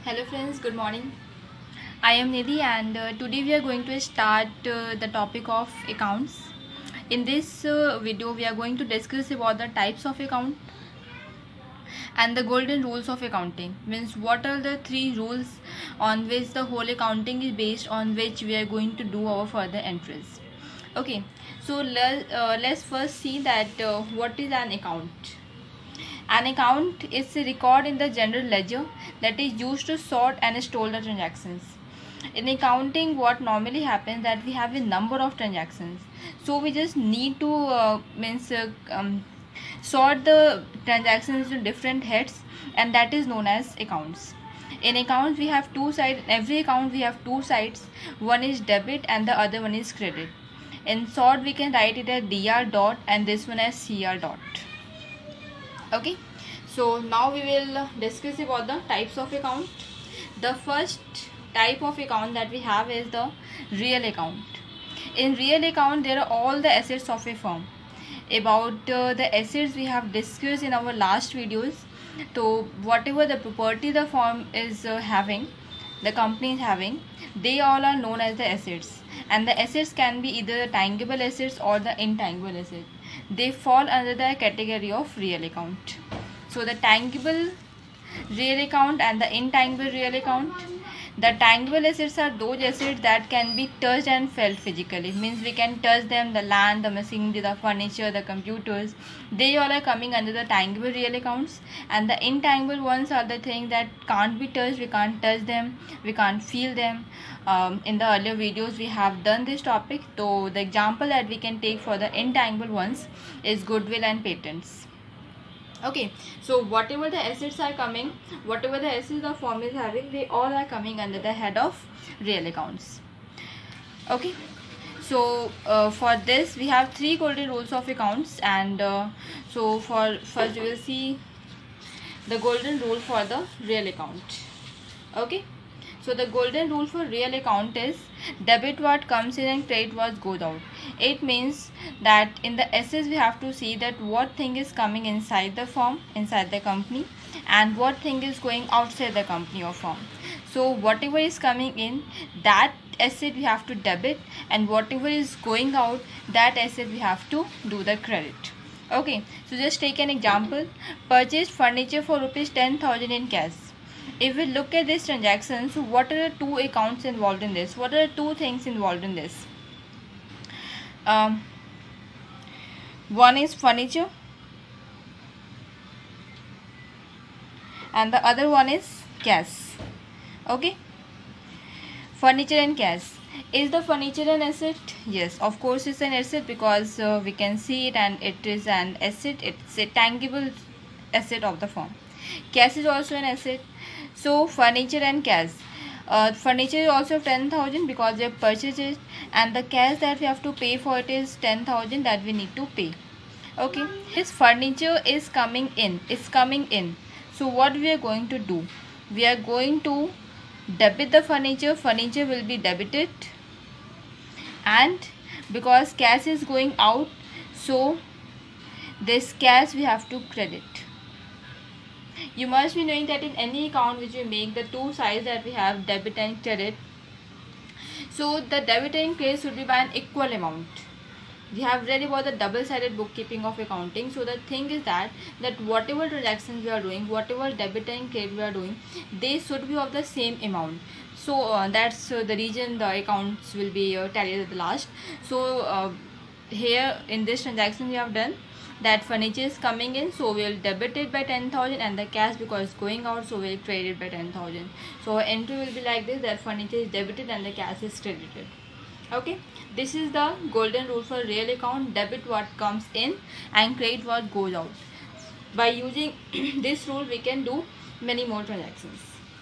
Hello friends, good morning. I am Nidhi and today we are going to start the topic of accounts. In this video we are going to discuss about the types of account and the golden rules of accounting. Means what are the three rules on which the whole accounting is based, on which we are going to do our further entries. Okay, so let's first see that what is an account. An account is a record in the general ledger that is used to sort and store the transactions. In accounting, what normally happens that we have a number of transactions, so we just need to sort the transactions into different heads, and that is known as accounts. In accounts, we have two sides. In every account, we have two sides. One is debit and the other one is credit. In short, we can write it as dr dot and this one as cr dot. Okay, so now we will discuss about the types of account. The first type of account that we have is the real account. In real account, there are all the assets of a firm. About the assets we have discussed in our last videos. So whatever the property the firm is having, the company is having, they all are known as the assets, and the assets can be either the tangible assets or the intangible assets. They fall under the category of real account. So the tangible real account and the intangible real account. The tangible assets are those assets that can be touched and felt physically. Means we can touch them, the land, the machinery, the furniture, the computers. They all are coming under the tangible real accounts. And the intangible ones are the things that can't be touched. We can't touch them. We can't feel them. In the earlier videos we have done this topic. So the example that we can take for the intangible ones is goodwill and patents. Okay, so whatever the assets are coming, whatever the assets the firm is having, they all are coming under the head of real accounts. Okay, so for this we have three golden rules of accounts, and so for first we will see the golden rule for the real account. Okay, so the golden rule for real account is debit what comes in and credit what goes out. It means that in the assets we have to see that what thing is coming inside the firm, inside the company, and what thing is going outside the company or firm. So whatever is coming in, that asset we have to debit, and whatever is going out, that asset we have to do the credit. Okay, so just take an example. Purchased furniture for rupees 10,000 in cash. If we look at this transaction, so what are the two accounts involved in this? What are the two things involved in this? One is furniture and the other one is cash. Okay, furniture and cash. Is the furniture an asset? Yes, of course it's an asset, because we can see it and it is an asset. It's a tangible asset of the firm. Cash is also an asset. So furniture and cash. Furniture is also 10,000 because we have purchased it, and the cash that we have to pay for it is 10,000 that we need to pay. Okay, this furniture is coming in. It's coming in. So what we are going to do? We are going to debit the furniture. Furniture will be debited, and because cash is going out, so this cash we have to credit. You must be knowing that in any account which we make, the two sides that we have, debit and credit, so the debit and credit should be by an equal amount. We have read about the double-sided bookkeeping of accounting. So the thing is that whatever transactions we are doing, whatever debit and credit we are doing, they should be of the same amount. So that's the reason the accounts will be tallied at the last. So here in this transaction we have done that furniture is coming in, so we will debit it by 10,000, and the cash, because it's going out, so we will credit by 10,000. So our entry will be like this, that furniture is debited and the cash is credited. Okay, this is the golden rule for real account: debit what comes in and credit what goes out. By using this rule we can do many more transactions.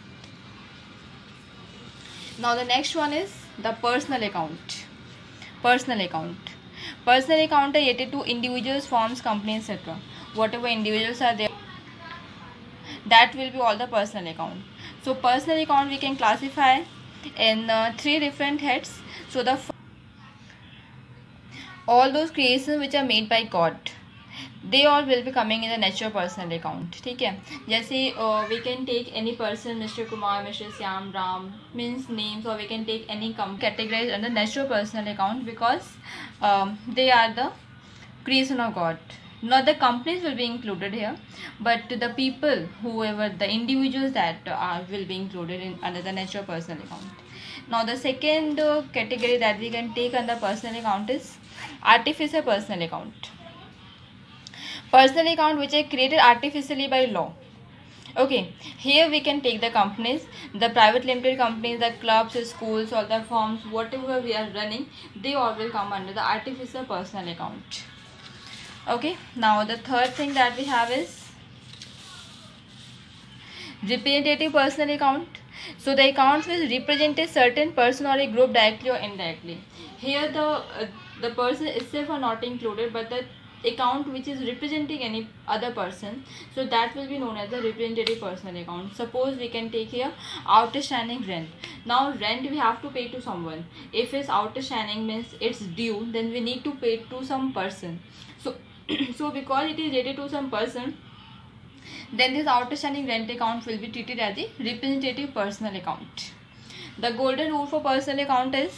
Now the next one is the personal account. Personal account. Personal account are related to individuals, firms, companies, etc. Whatever individuals are there, that will be all the personal account. So personal account we can classify in three different heads. So the all those creations which are made by God, they all will be coming in the natural personal account. ठीक है, जैसे we can take any person, Mr. Kumar, Mr. Syam, Ram, means names, or we can take any categorized under natural personal account because they are the creation of God. Not the companies will be included here, but the people, whoever the individuals that are will be included in under the natural personal account. Now the second category that we can take under personal account is artificial personal account. Personal account which are created artificially by law. Okay, here we can take the companies, the private limited companies, the clubs, schools, all the firms, whatever we are running, they all will come under the artificial personal account. Okay, now the third thing that we have is representative personal account. So the accounts will represent a certain person or a group directly or indirectly. Here the person itself are not included, but the account which is representing any other person, so that will be known as the representative personal account. Suppose we can take here outstanding rent. Now rent we have to pay to someone. If it's outstanding means it's due, then we need to pay to some person. So because it is related to some person, then this outstanding rent account will be treated as a representative personal account. The golden rule for personal account is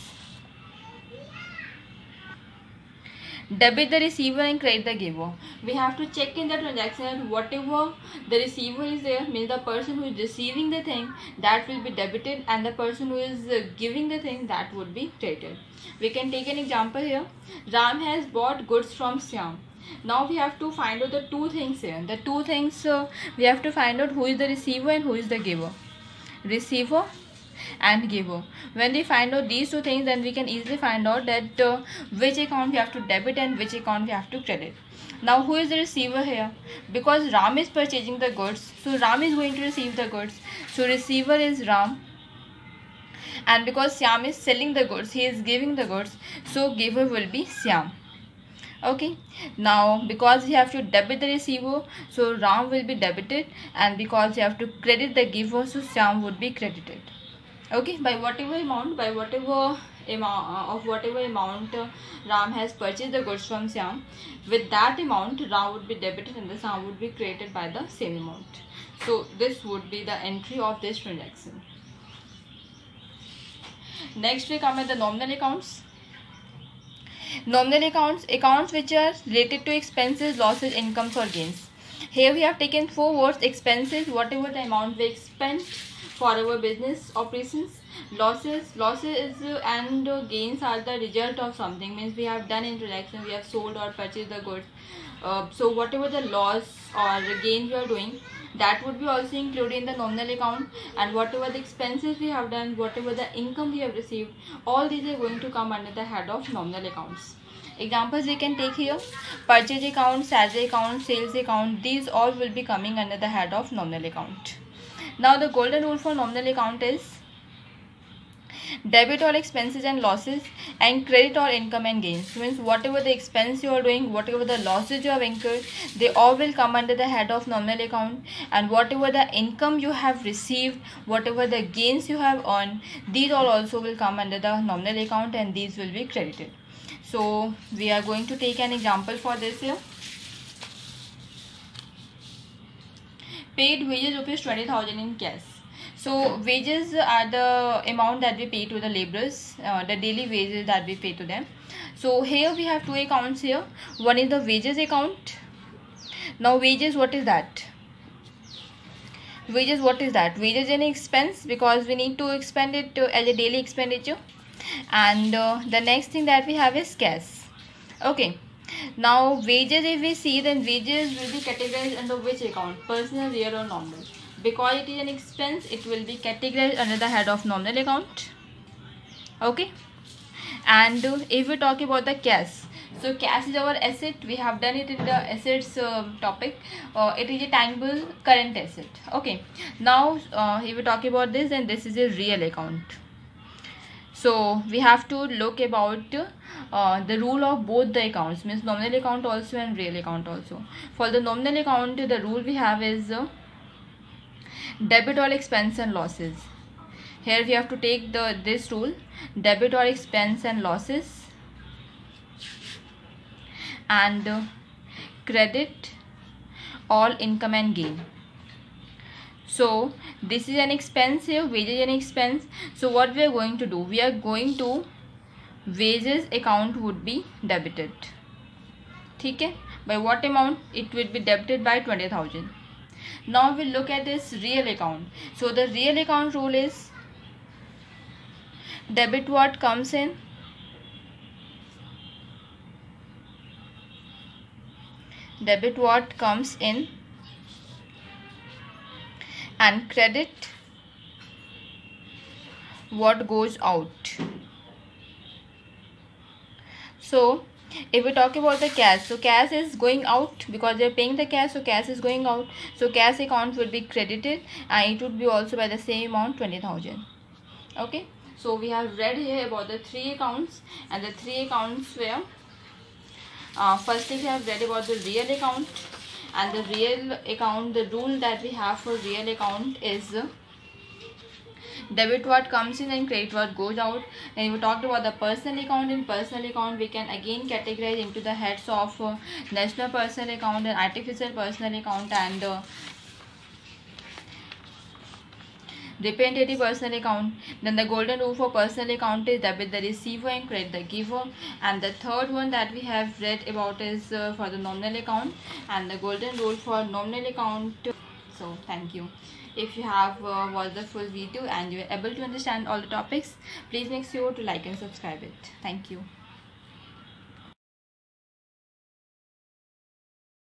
debit the receiver and credit the giver. We have to check in the transaction that whatever the receiver is there, means the person who is receiving the thing, that will be debited, and the person who is giving the thing, that would be credited. We can take an example here. Ram has bought goods from Syam. Now we have to find out the two things here. The two things we have to find out who is the receiver and who is the giver. Receiver and giver. When we find out these two things, then we can easily find out that which account we have to debit and which account we have to credit. Now who is the receiver here? Because Ram is purchasing the goods, so Ram is going to receive the goods. So receiver is Ram. And because Syam is selling the goods, he is giving the goods, so giver will be Syam. Okay, now because we have to debit the receiver, so Ram will be debited, and because you have to credit the giver, so Syam would be credited. Okay, by whatever amount Ram has purchased the goods from Syam, with that amount Ram would be debited and the Syam would be credited by the same amount. So this would be the entry of this transaction. Next we come at the nominal accounts. Nominal accounts which are related to expenses, losses, incomes or gains. Here we have taken 4 words: expenses, whatever the amount we spent for our business operations. Losses and gains are the result of something, means we have done in transaction, we have sold or purchased the goods. So whatever the loss or gain we are doing, that would be also included in the nominal account, and whatever the expenses we have done, whatever the income we have received, all these are going to come under the head of nominal accounts. Examples we can take here: purchase account, salary account, sales account, these all will be coming under the head of nominal account. Now the golden rule for nominal account is debit all expenses and losses and credit all income and gains. Means whatever the expense you are doing, whatever the losses you have incurred, they all will come under the head of nominal account, and whatever the income you have received, whatever the gains you have earned, these all also will come under the nominal account, and these will be credited. So we are going to take an example for this here. Paid wages rupees 20,000 in cash. So wages are the amount that we pay to the laborers, the daily wages that we pay to them. So here we have two accounts here. One is the wages account. Now wages, what is that? Wages, what is that? Wages is an expense because we need to expend it as a daily expenditure. And the next thing that we have is cash. Okay. Now wages, if we see, then wages will be categorized under which account? Personal, real or nominal. Because it is an expense, it will be categorized under the head of nominal account. Okay. And if we talk about the cash, so cash is our asset. We have done it in the assets topic. It is a tangible current asset. Okay. Now if we talk about this, then this is a real account. So we have to look about the rule of both the accounts, means nominal account also and real account also. For the nominal account, the rule we have is debit all expense and losses. Here we have to take this rule: debit all expense and losses, and credit all income and gain. So this is an expense here, wages is an expense. So what we are going to do, we are going to wages account would be debited. ठीक है, by what amount? It will be debited by 20,000. Now we'll look at this real account. So the real account rule is debit what comes in, debit what comes in, and credit what goes out. So if we talk about the cash, so cash is going out because they are paying the cash, so cash is going out. So cash account will be credited and it would be also by the same amount, 20,000. Okay, so we have read here about the three accounts, and the three accounts were firstly we have read about the real account, and the real account, the rule that we have for real account is debit what comes in and credit what goes out. And we talked about the personal account. In personal account we can again categorize into the heads of national personal account and artificial personal account and representative personal account. Then the golden rule for personal account is debit the receiver and credit the giver. And the third one that we have read about is for the nominal account and the golden rule for nominal account. So thank you. If you have watched the full video and you are able to understand all the topics, please make sure to like and subscribe it. Thank you.